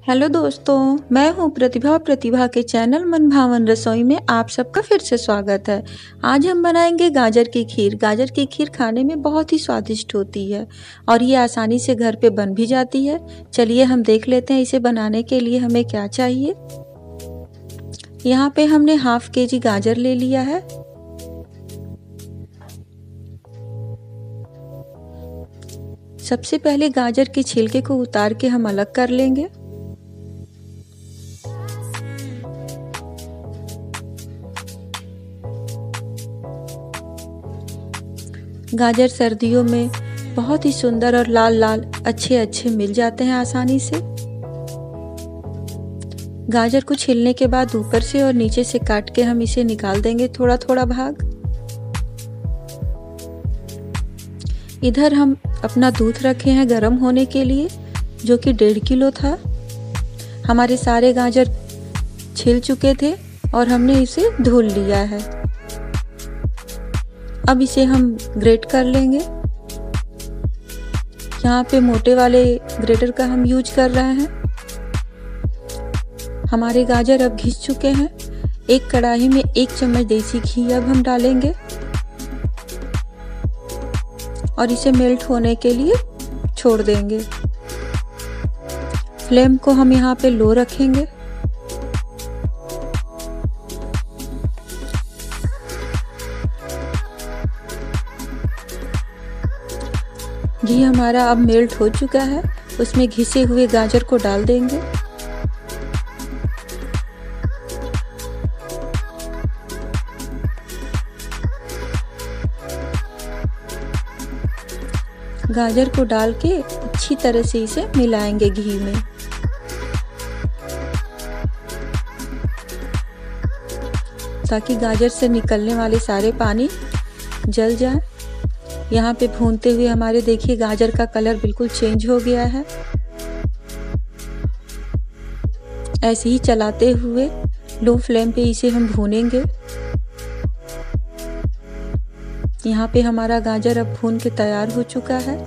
Hello दोस्तों, मैं हूँ प्रतिभा और प्रतिभा के चैनल मनभावन रसोई में आप सबका फिर से स्वागत है। आज हम बनाएंगे गाजर की खीर। गाजर की खीर खाने में बहुत ही स्वादिष्ट होती है और ये आसानी से घर पे बन भी जाती है। चलिए हम देख लेते हैं इसे बनाने के लिए हमें क्या चाहिए। यहाँ पे हमने हाफ केजी गाजर ले लिया है। सबसे पहले गाजर के छिलके को उतार के हम अलग कर लेंगे। गाजर सर्दियों में बहुत ही सुंदर और लाल लाल अच्छे मिल जाते हैं आसानी से। गाजर को छीलने के बाद ऊपर से और नीचे से काट के हम इसे निकाल देंगे थोड़ा थोड़ा भाग। इधर हम अपना दूध रखे हैं गर्म होने के लिए, जो कि 1.5 किलो था। हमारे सारे गाजर छिल चुके थे और हमने इसे धुल लिया है। अब इसे हम ग्रेट कर लेंगे। यहाँ पे मोटे वाले ग्रेटर का हम यूज कर रहे हैं। हमारे गाजर अब घिस चुके हैं। एक कढ़ाई में 1 चम्मच देसी घी अब हम डालेंगे और इसे मेल्ट होने के लिए छोड़ देंगे। फ्लेम को हम यहाँ पे लो रखेंगे। घी हमारा अब मेल्ट हो चुका है। उसमें घिसे हुए गाजर को डाल देंगे। गाजर को डाल के अच्छी तरह से इसे मिलाएंगे घी में। ताकि गाजर से निकलने वाले सारे पानी जल जाए। यहाँ पे भूनते हुए हमारे देखिए गाजर का कलर बिल्कुल चेंज हो गया है। ऐसे ही चलाते हुए लो फ्लेम पे इसे हम भूनेंगे। यहाँ पे हमारा गाजर अब भून के तैयार हो चुका है।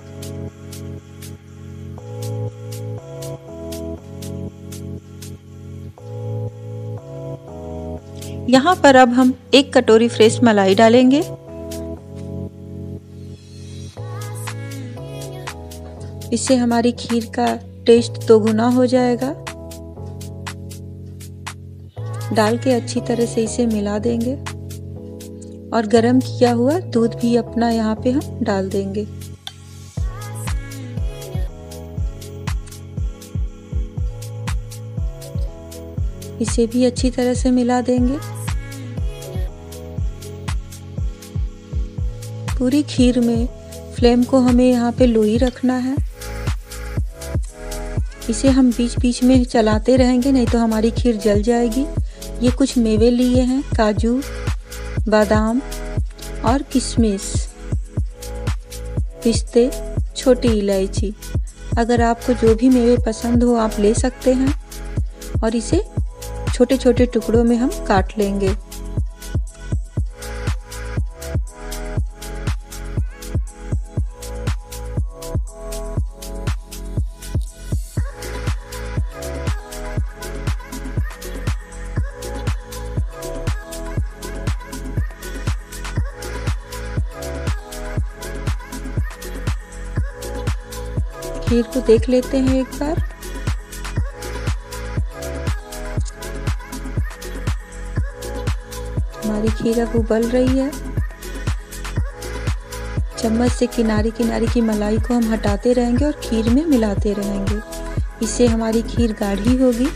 यहाँ पर अब हम 1 कटोरी फ्रेश मलाई डालेंगे। इससे हमारी खीर का टेस्ट दोगुना हो जाएगा। डाल के अच्छी तरह से इसे मिला देंगे और गरम किया हुआ दूध भी अपना यहाँ पे हम डाल देंगे। इसे भी अच्छी तरह से मिला देंगे। पूरी खीर में फ्लेम को हमें यहाँ पे लो ही रखना है। इसे हम बीच बीच में चलाते रहेंगे, नहीं तो हमारी खीर जल जाएगी। ये कुछ मेवे लिए हैं, काजू, बादाम और किशमिश, पिस्ते, छोटी इलायची। अगर आपको जो भी मेवे पसंद हो आप ले सकते हैं और इसे छोटे छोटे टुकड़ों में हम काट लेंगे। खीर को देख लेते हैं एक बार। हमारी खीर अब उबल रही है। चम्मच से किनारी किनारी की मलाई को हम हटाते रहेंगे और खीर में मिलाते रहेंगे। इससे हमारी खीर गाढ़ी होगी।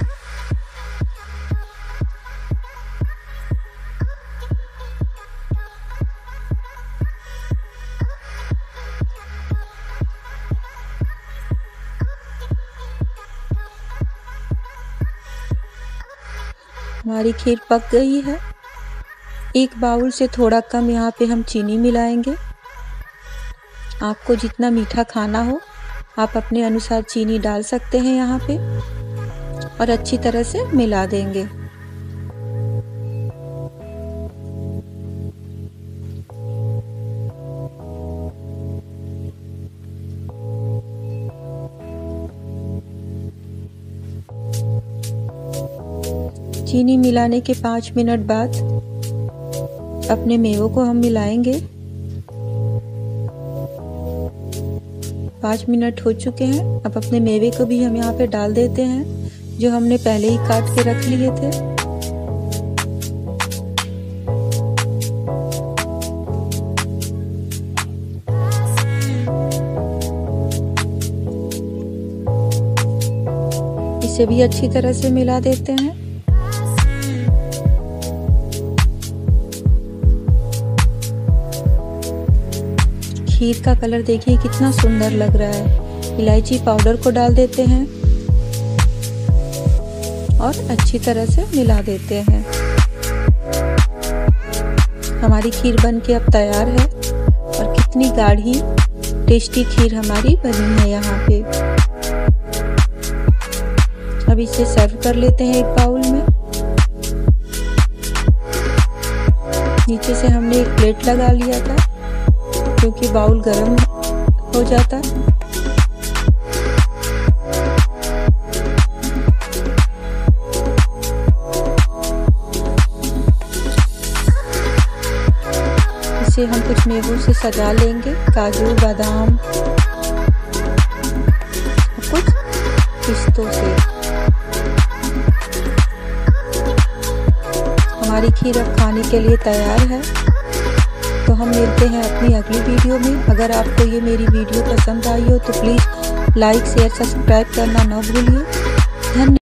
हमारी खीर पक गई है। एक बाउल से थोड़ा कम यहाँ पे हम चीनी मिलाएंगे। आपको जितना मीठा खाना हो आप अपने अनुसार चीनी डाल सकते हैं यहाँ पे और अच्छी तरह से मिला देंगे। चीनी मिलाने के 5 मिनट बाद अपने मेवों को हम मिलाएंगे। 5 मिनट हो चुके हैं। अब अपने मेवे को भी हम यहाँ पे डाल देते हैं, जो हमने पहले ही काट के रख लिए थे। इसे भी अच्छी तरह से मिला देते हैं। खीर का कलर देखिए कितना सुंदर लग रहा है। इलायची पाउडर को डाल देते हैं और अच्छी तरह से मिला देते हैं। हमारी खीर बनके अब तैयार है और कितनी गाढ़ी टेस्टी खीर हमारी बनी है यहाँ पे। अब इसे सर्व कर लेते हैं एक बाउल में। नीचे से हमने एक प्लेट लगा लिया था क्योंकि बाउल गर्म हो जाता है। इसे हम कुछ मेवों से सजा लेंगे, काजू, बादाम, कुछ पिस्तों से। हमारी खीर अब खाने के लिए तैयार है। तो हम मिलते हैं अपनी अगली वीडियो में। अगर आपको ये मेरी वीडियो पसंद आई हो तो प्लीज़ लाइक, शेयर, सब्सक्राइब करना ना भूलिए। धन्यवाद।